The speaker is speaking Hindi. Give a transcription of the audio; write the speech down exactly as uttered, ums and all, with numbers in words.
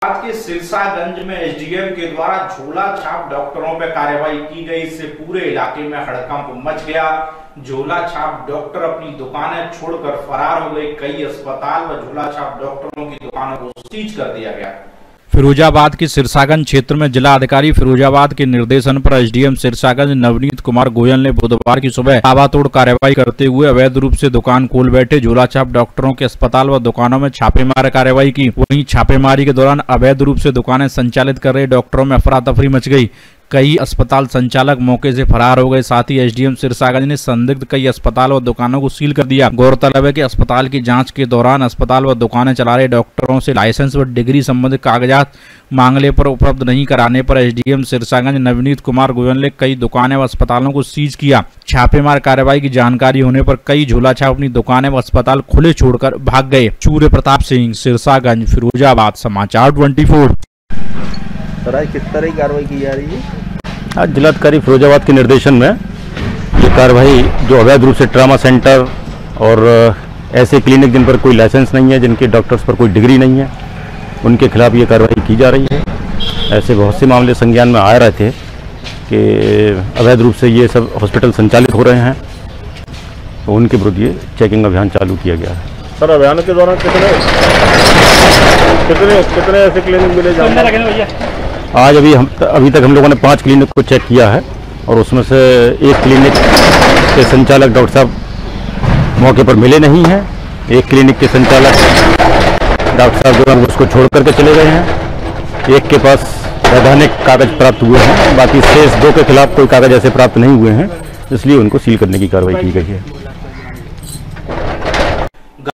के सिरसागंज में एसडीएम के द्वारा झोला छाप डॉक्टरों पर कार्रवाई की गई। इससे पूरे इलाके में हड़कंप मच गया। झोला छाप डॉक्टर अपनी दुकानें छोड़कर फरार हो गए। कई अस्पताल व झोला छाप डॉक्टरों की दुकानों को सीज कर दिया गया। फिरोजाबाद के सिरसागंज क्षेत्र में जिला अधिकारी फिरोजाबाद के निर्देशन पर एसडीएम सिरसागंज नवनीत कुमार गोयल ने बुधवार की सुबह ताबड़तोड़ कार्रवाई करते हुए अवैध रूप से दुकान खोल बैठे झोला छाप डॉक्टरों के अस्पताल व दुकानों में छापेमारी कार्रवाई की। वहीं छापेमारी के दौरान अवैध रूप से दुकानें संचालित कर रहे डॉक्टरों में अफरा तफरी मच गई। कई अस्पताल संचालक मौके से फरार हो गए। साथ ही एसडीएम सिरसागंज ने संदिग्ध कई अस्पताल व दुकानों को सील कर दिया। गौरतलब है कि अस्पताल की जांच के दौरान अस्पताल व दुकानें चला रहे डॉक्टरों से लाइसेंस व डिग्री संबंधित कागजात मांगने पर उपलब्ध नहीं कराने पर एसडीएम सिरसागंज नवनीत कुमार गोयल ने कई दुकानें व अस्पतालों को सीज किया। छापेमार कार्रवाई की जानकारी होने पर कई झोला छाप अपनी दुकानें व अस्पताल खुले छोड़कर भाग गए। सूर्य प्रताप सिंह, सिरसागंज, फिरोजाबाद, समाचार चौबीस। सर आज किस तरह की कार्रवाई की जा रही है? आज जिलाधिकारी फिरोजाबाद के निर्देशन में ये कार्रवाई जो अवैध रूप से ट्रामा सेंटर और ऐसे क्लिनिक जिन पर कोई लाइसेंस नहीं है, जिनके डॉक्टर्स पर कोई डिग्री नहीं है, उनके खिलाफ ये कार्रवाई की जा रही है। ऐसे बहुत से मामले संज्ञान में आ रहे थे कि अवैध रूप से ये सब हॉस्पिटल संचालित हो रहे हैं, तो उनके विरुद्ध ये चेकिंग अभियान चालू किया गया है। सर अभियान के दौरान कितने कितने कितने ऐसे क्लिनिक मिले जाएंगे? आज अभी हम अभी तक हम लोगों ने पांच क्लिनिक को चेक किया है और उसमें से एक क्लिनिक के संचालक डॉक्टर साहब मौके पर मिले नहीं हैं। एक क्लिनिक के संचालक डॉक्टर साहब जो है उसको छोड़ करके चले गए हैं। एक के पास वैधानिक कागज प्राप्त हुए हैं, बाकी शेष दो के खिलाफ कोई कागज ऐसे प्राप्त नहीं हुए हैं, इसलिए उनको सील करने की कार्रवाई की गई है।